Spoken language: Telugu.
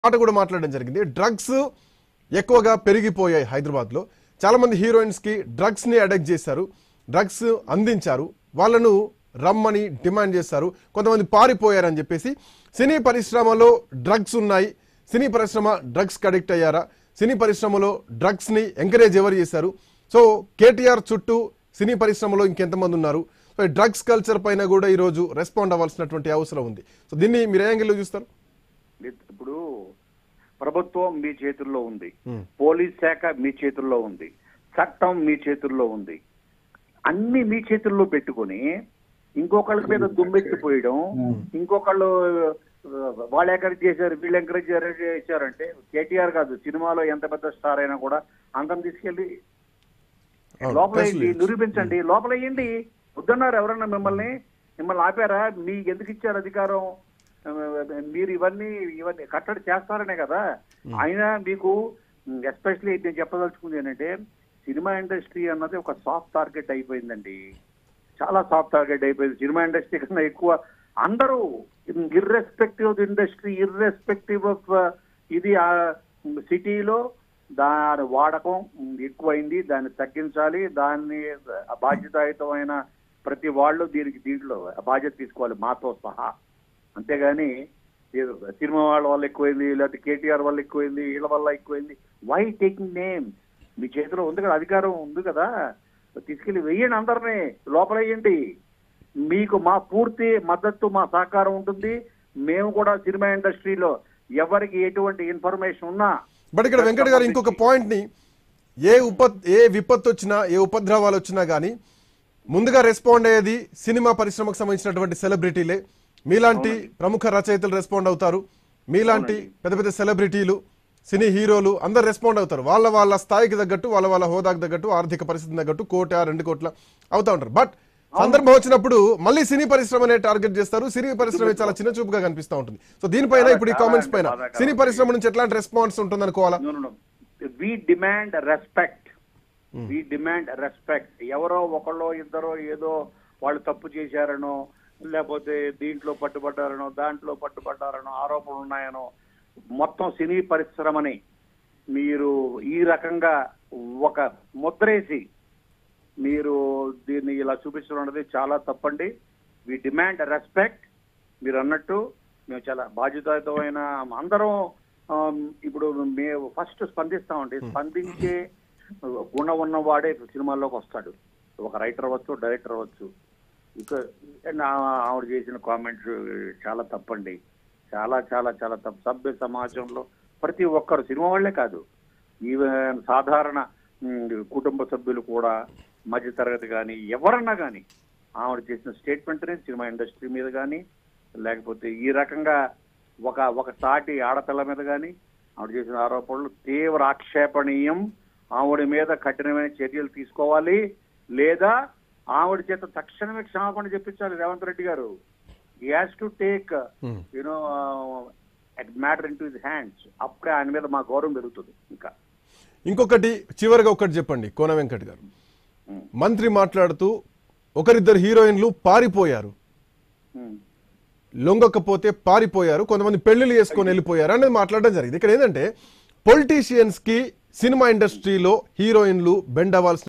మాట కూడా మాట్లాడడం జరిగింది. డ్రగ్స్ ఎక్కువగా పెరిగిపోయాయి హైదరాబాద్లో. చాలా మంది హీరోయిన్స్ కి డ్రగ్స్ ని అడిక్ట్ చేశారు, డ్రగ్స్ అందించారు, వాళ్ళను రమ్మని డిమాండ్ చేశారు. కొంతమంది పారిపోయారని చెప్పేసి సినీ పరిశ్రమలో డ్రగ్స్ ఉన్నాయి, సినీ పరిశ్రమ డ్రగ్స్ కి అడిక్ట్ అయ్యారా, సినీ పరిశ్రమలో డ్రగ్స్ ని ఎంకరేజ్ ఎవరు చేశారు, సో కేటీఆర్ చుట్టూ సినీ పరిశ్రమలో ఇంకెంతమంది ఉన్నారు, సో డ్రగ్స్ కల్చర్ పైన కూడా ఈరోజు రెస్పాండ్ అవ్వాల్సినటువంటి అవసరం ఉంది. సో దీన్ని మీరు ఏ యాంగిల్లో చూస్తారు? ఇప్పుడు ప్రభుత్వం మీ చేతుల్లో ఉంది, పోలీస్ శాఖ మీ చేతుల్లో ఉంది, చట్టం మీ చేతుల్లో ఉంది. అన్ని మీ చేతుల్లో పెట్టుకుని ఇంకొకళ్ళ మీద దుమ్మెత్తిపోయడం, ఇంకొకళ్ళు వాళ్ళు ఎంకరేజ్ చేశారు, వీళ్ళు ఎంకరేజ్ చేశారంటే కేటీఆర్ కాదు, సినిమాలో ఎంత పెద్ద స్టార్ అయినా కూడా అందరం తీసుకెళ్లి లోపల నిరూపించండి, లోపల వేయండి. వద్దన్నారు ఎవరన్నా మిమ్మల్ని ఆపారా? మీకు ఎందుకు ఇచ్చారు అధికారం? మీరు ఇవన్నీ కట్టడి చేస్తారనే కదా. అయినా మీకు ఎస్పెషల్లీ నేను చెప్పదలుచుకుంది ఏంటంటే, సినిమా ఇండస్ట్రీ అన్నది ఒక సాఫ్ట్ టార్గెట్ అయిపోయిందండి, చాలా సాఫ్ట్ టార్గెట్ అయిపోయింది. సినిమా ఇండస్ట్రీ కన్నా ఎక్కువ అందరూ irrespective of industry, irrespective of ఇది సిటీలో దాని వాడకం ఎక్కువైంది, దాన్ని తగ్గించాలి, దాన్ని బాధ్యతాయుతమైన ప్రతి వాళ్ళు దీంట్లో బాధ్యత తీసుకోవాలి మాతో సహా. అంతేగాని సినిమా వాళ్ళ వల్ల ఎక్కువైంది, లేకపోతే కేటీఆర్ వల్ల ఎక్కువైంది, వీళ్ళ వల్ల ఎక్కువైంది. Why taking names? మీ చేతిలో ఉంది కదా, అధికారం ఉంది కదా, తీసుకెళ్లి వెయ్యండి, అందరినీ లోపల వేయండి. మీకు మా పూర్తి మద్దతు, మా సహకారం ఉంటుంది. మేము కూడా సినిమా ఇండస్ట్రీలో ఎవరికి ఎటువంటి ఇన్ఫర్మేషన్ ఉన్నా. బట్ ఇక్కడ వెంకట్ గారు ఇంకొక పాయింట్ ని, ఏ విపత్తు వచ్చినా, ఏ ఉపద్రవాలు వచ్చినా గానీ ముందుగా రెస్పాండ్ అయ్యేది సినిమా పరిశ్రమకు సంబంధించినటువంటి సెలబ్రిటీలే. మీలాంటి ప్రముఖ రచయితలు రెస్పాండ్ అవుతారు, మీలాంటి పెద్ద పెద్ద సెలబ్రిటీలు, సినీ హీరోలు అందరు రెస్పాండ్ అవుతారు. వాళ్ళ స్థాయికి తగ్గట్టు, వాళ్ళ హోదాకు తగ్గట్టు, ఆర్థిక పరిస్థితి తగ్గట్టు 1-2 కోట్ల అవుతా ఉంటారు. బట్ సందర్భం వచ్చినప్పుడు మళ్ళీ సినీ పరిశ్రమనే టార్గెట్ చేస్తారు. సినీ పరిశ్రమ చాలా చిన్న చూపుగా కనిపిస్తూ ఉంటుంది. సో దీనిపైన ఇప్పుడు ఈ కామెంట్స్ పైన సినీ పరిశ్రమ నుంచి ఎట్లాంటి రెస్పాన్స్ ఉంటుంది అనుకోవాలా? We demand respect. ఎవరో ఒకళ్ళో ఇద్దరో ఏదో వాళ్ళు తప్పు చేశారనో, లేకపోతే దీంట్లో పట్టుబడ్డారనో, దాంట్లో పట్టుబడ్డారనో, ఆరోపణలు ఉన్నాయనో, మొత్తం సినీ పరిశ్రమని మీరు ఈ రకంగా ఒక ముద్రేసి మీరు దీన్ని ఇలా చూపించడం అనేది చాలా తప్పండి. We demand respect. మీరు అన్నట్టు మేము చాలా బాధ్యతాయుతమైన అందరం ఇప్పుడు మేము ఫస్ట్ స్పందిస్తామండి. స్పందించే గుణం ఉన్నవాడే సినిమాల్లోకి వస్తాడు. ఒక రైటర్ అవ్వచ్చు, డైరెక్టర్ అవ్వచ్చు. ఇక ఆవిడ చేసిన కామెంట్స్ చాలా తప్పండి, చాలా చాలా చాలా తప్పు. సభ్య సమాజంలో ప్రతి ఒక్కరు, సినిమా వాళ్లే కాదు, ఈవెన్ సాధారణ కుటుంబ సభ్యులు కూడా, మధ్యతరగతి కానీ ఎవరన్నా కానీ ఆవిడ చేసిన స్టేట్మెంట్ అనేది సినిమా ఇండస్ట్రీ మీద కానీ, లేకపోతే ఈ రకంగా ఒక సాటి ఆడపిల్ల మీద కానీ ఆవిడ చేసిన ఆరోపణలు తీవ్ర ఆక్షేపణీయం. ఆవిడ మీద కఠినమైన చర్యలు తీసుకోవాలి, లేదా ఆవిడ చేత తక్షణమే క్షమాపణ చెప్పించాలి రేవంత్ రెడ్డి గారు. He has to take matter into his hands. అప్పుడే ఆయన మీద మా గౌరవం పెరుగుతుంది. ఇంకొకటి చివరిగా ఒకటి చెప్పండి కోన వెంకట్ గారు. మంత్రి మాట్లాడుతూ ఒకరిద్దరు హీరోయిన్లు పారిపోయారు, లొంగకపోతే పారిపోయారు, కొంతమంది పెళ్లిళ్ళు చేసుకొని వెళ్ళిపోయారు అనేది మాట్లాడడం జరిగింది. ఇక్కడ ఏంటంటే పొలిటీషియన్స్ కి సినిమా ఇండస్ట్రీలో హీరోయిన్లు బెండ్ అవ్వాల్సిన